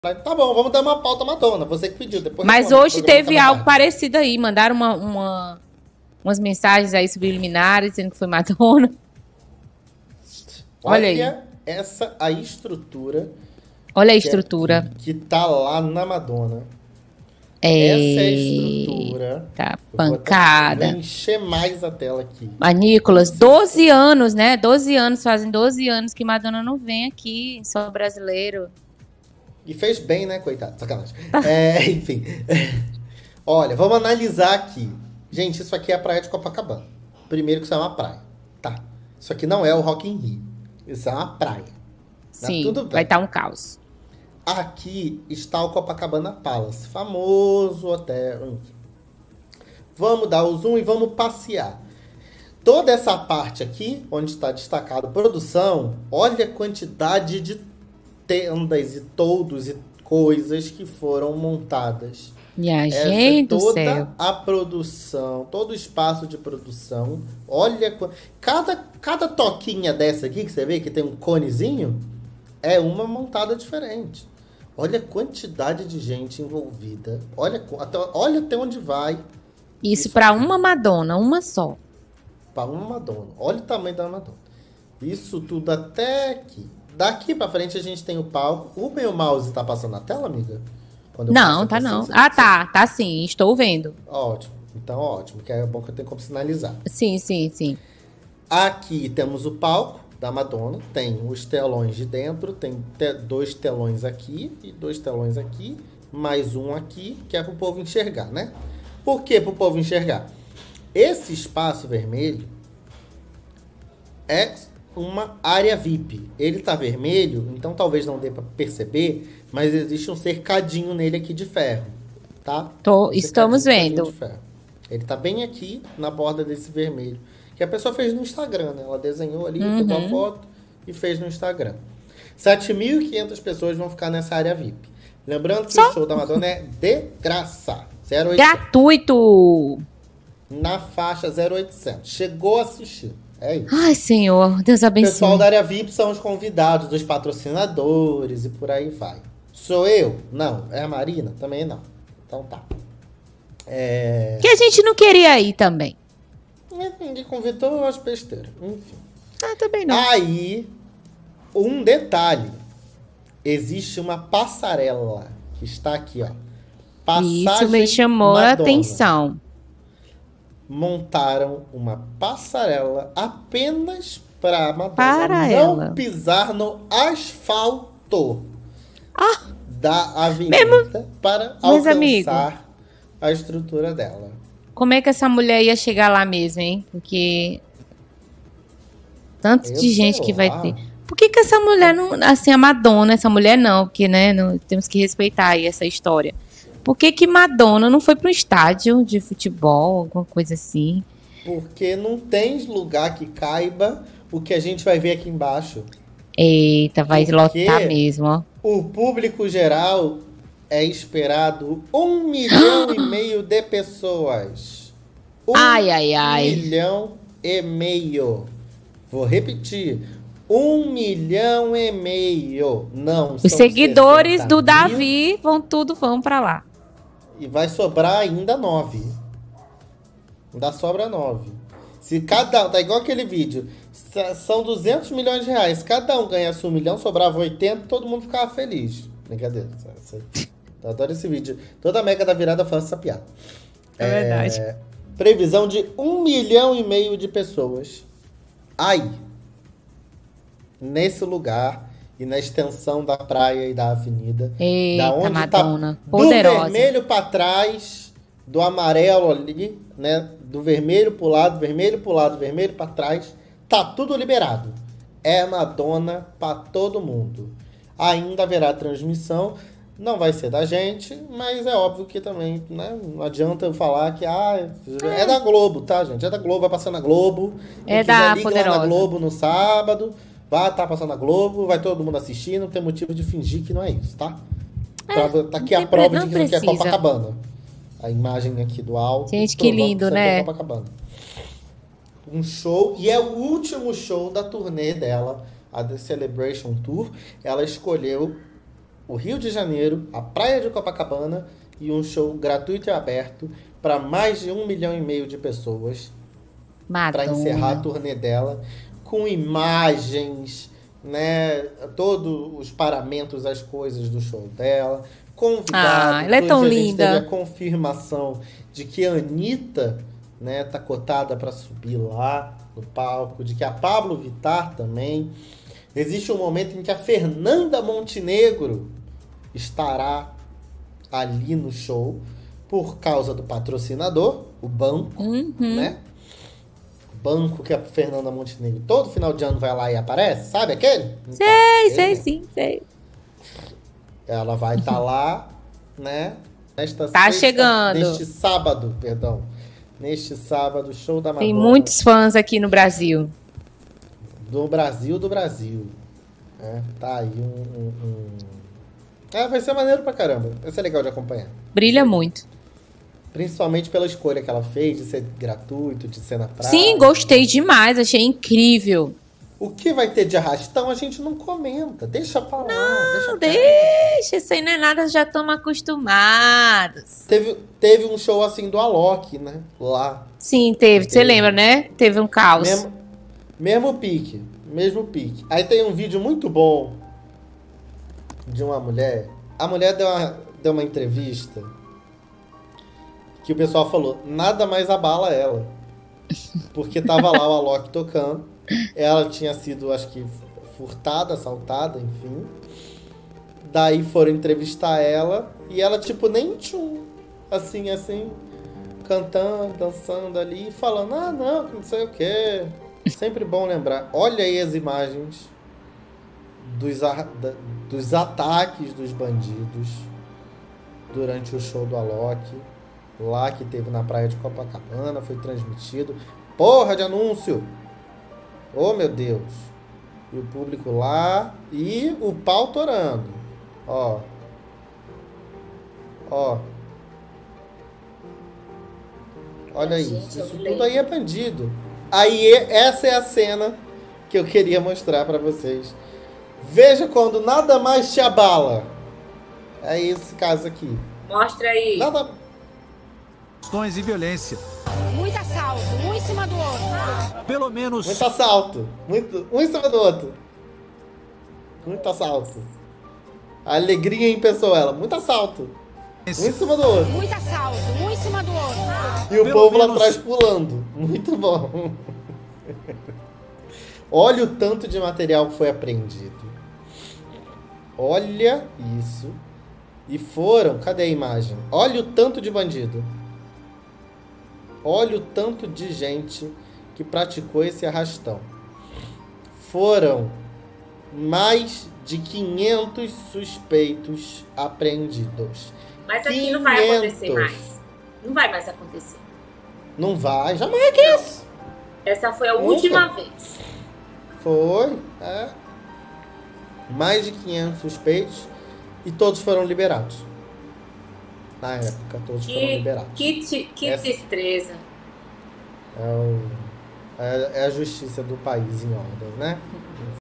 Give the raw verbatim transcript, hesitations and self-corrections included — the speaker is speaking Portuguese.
Tá bom, vamos dar uma pauta Madonna. Você que pediu. Depois Mas hoje teve algo parecido aí. Mandaram uma, uma, umas mensagens aí subliminares dizendo que foi Madonna. Olha, Olha aí. essa a estrutura. Olha a estrutura. Que, que tá lá na Madonna. É... Essa é a estrutura. Tá, pancada. Vou encher mais a tela aqui. Mas, Nicolas, doze anos, né? doze anos, fazem doze anos que Madonna não vem aqui em solo brasileiro. E fez bem, né, coitado? Sacanagem. É, enfim. Olha, vamos analisar aqui. Gente, isso aqui é a praia de Copacabana. Primeiro que isso é uma praia. Tá. Isso aqui não é o Rock in Rio. Isso é uma praia. Sim, tudo vai estar um caos. Aqui está o Copacabana Palace. Famoso hotel, enfim. Vamos dar o zoom e vamos passear. Toda essa parte aqui, onde está destacado produção, olha a quantidade de tendas e toldos e coisas que foram montadas. Minha gente do céu. Toda a produção, todo o espaço de produção. Olha, cada, cada toquinha dessa aqui que você vê que tem um conezinho, é uma montada diferente. Olha a quantidade de gente envolvida. Olha até, olha até onde vai. Isso, Isso para uma Madonna, uma só. Para uma Madonna. Olha o tamanho da Madonna. Isso tudo até aqui. Daqui pra frente a gente tem o palco. O meu mouse tá passando na tela, amiga? Quando não, tá não. Ah, tá. Tá sim. Estou vendo. Ótimo. Então, ótimo. Que é bom que eu tenho como sinalizar. Sim, sim, sim. Aqui temos o palco da Madonna. Tem os telões de dentro. Tem te- dois telões aqui e dois telões aqui. Mais um aqui, que é pro povo enxergar, né? Por que pro povo enxergar? Esse espaço vermelho é uma área V I P. Ele tá vermelho, então talvez não dê para perceber, mas existe um cercadinho nele aqui de ferro, tá? Tô, um estamos vendo. Ele tá bem aqui na borda desse vermelho, que a pessoa fez no Instagram, né? Ela desenhou ali, Uhum. pegou a foto e fez no Instagram. sete mil e quinhentas pessoas vão ficar nessa área V I P. Lembrando que Só? o show da Madonna é de graça. zero oitocentos. Gratuito! Na faixa zero oitocentos. Chegou a assistir. É isso. Ai, Senhor, Deus abençoe. O pessoal da área V I P são os convidados, dos patrocinadores e por aí vai. Sou eu? Não. É a Marina? Também não. Então tá. É... Que a gente não queria ir também. Ninguém convidou, eu acho besteira. Enfim. Ah, também não. Aí, um detalhe. Existe uma passarela que está aqui, ó. Passagem Isso me chamou Madonna. a atenção. Montaram uma passarela apenas para a Madonna para não ela. pisar no asfalto ah, da avenida mesmo? para Meus alcançar amigos, a estrutura dela. Como é que essa mulher ia chegar lá mesmo, hein? Porque tanto Eu de gente sei que vai lá. ter. Por que que essa mulher não, assim, a Madonna, essa mulher não, porque, né, não, temos que respeitar aí essa história. Por que que Madonna não foi para um estádio de futebol, alguma coisa assim? Porque não tem lugar que caiba o que a gente vai ver aqui embaixo. Eita, vai Porque lotar mesmo, ó. O público geral é esperado um milhão e meio de pessoas. Um Ai, ai, ai. milhão e meio. Vou repetir. Um milhão e meio. Não, Os são seguidores do sessenta mil. Davi vão tudo, vão pra lá. E vai sobrar ainda nove. Ainda sobra nove. Se cada... Tá igual aquele vídeo. S- São duzentos milhões de reais. Cada um ganhasse um milhão, sobrava oitenta, todo mundo ficava feliz. Brincadeira. Essa- Eu adoro esse vídeo. Toda a Mega da Virada faz essa piada. É verdade. Previsão de um milhão e meio de pessoas. Aí. Nesse lugar e na extensão da praia e da avenida. Eita, da onde Madonna, tá poderosa. do vermelho para trás, do amarelo ali, né? Do vermelho pro lado, vermelho pro lado, vermelho para trás. Tá tudo liberado. É Madonna para todo mundo. Ainda haverá transmissão. Não vai ser da gente, mas é óbvio que também, né? Não adianta eu falar que ah, é, é da Globo, tá, gente? É da Globo, vai passar na Globo. Quem É quiser, da liga lá Poderosa. na Globo no sábado. Vai estar passando na Globo, vai todo mundo assistir, não tem motivo de fingir que não é isso, tá? Prova- tá aqui não a tem prova pre- de não que isso aqui é precisa. Copacabana. A imagem aqui do alto. Gente, que provando lindo, isso aqui é né? Copacabana. Um show, e é o último show da turnê dela, a The Celebration Tour. Ela escolheu o Rio de Janeiro, a praia de Copacabana e um show gratuito e aberto para mais de um milhão e meio de pessoas para encerrar a turnê dela com imagens, né, todos os paramentos, as coisas do show dela, convidados. Ah, ela é tão Hoje a gente linda. teve a confirmação de que a Anitta, né, tá cotada para subir lá no palco, de que a Pablo Vittar também. Existe um momento em que a Fernanda Montenegro estará ali no show por causa do patrocinador, o banco, Uhum. né? Banco que a Fernanda Montenegro todo final de ano vai lá e aparece, sabe aquele? Então, Sei, sei ele, sim, sei. ela vai estar lá, né? Nesta Tá sexta- chegando. Neste sábado, perdão. Neste sábado, show da Madonna. Tem muitos fãs aqui no Brasil. Do Brasil, do Brasil. É, tá aí um, um, um... É, vai ser maneiro pra caramba. Vai ser legal de acompanhar. Brilha muito. Principalmente pela escolha que ela fez de ser gratuito, de ser na praia. Sim, gostei demais, achei incrível. O que vai ter de arrastão a gente não comenta. Deixa pra lá. deixa Não, quieto. deixa, isso aí não é nada, já estamos acostumados. Teve, teve um show assim do Alok, né? Lá. Sim, teve, você Teve. lembra, né? Teve um caos. Mesmo, mesmo pique. Mesmo pique. Aí tem um vídeo muito bom de uma mulher. A mulher deu uma, deu uma entrevista que o pessoal falou, nada mais abala ela. Porque tava lá o Alok tocando. Ela tinha sido, acho que, furtada, assaltada, enfim. Daí foram entrevistar ela e ela, tipo, nem tchum. Assim, assim, cantando, dançando ali e falando, ah, não, não sei o quê. Sempre bom lembrar. Olha aí as imagens dos, a- da- dos ataques dos bandidos durante o show do Alok. Lá que teve na praia de Copacabana, foi transmitido. Porra de anúncio! Oh, meu Deus! E o público lá e o pau torando. Ó. Ó. Olha Gente, isso. eu Isso me tudo aí é bandido. Aí essa é a cena que eu queria mostrar pra vocês. Veja quando nada mais te abala. É esse caso aqui. Mostra aí. Nada. Questões e violência. Muito assalto, um em cima do outro. Pelo menos Muito assalto. Muito, um em cima do outro. Muito assalto. A alegria em pessoa, ela. Muito assalto. Um em cima do outro. Muito assalto, um em cima do outro. E o Pelo povo lá menos- atrás pulando. Muito bom. Olha o tanto de material que foi apreendido. Olha isso. E foram... Cadê a imagem? Olha o tanto de bandido. Olha o tanto de gente que praticou esse arrastão. Foram mais de quinhentos suspeitos apreendidos. Mas aqui não vai acontecer quinhentos. mais. Não vai mais acontecer. Não vai, jamais que isso. Essa foi a Nunca. última vez. Foi, é. Mais de quinhentos suspeitos e todos foram liberados. Na época, todos foram Que, liberados. que, ti- que Essa- tristeza. É, o- é- é a justiça do país em ordem, né?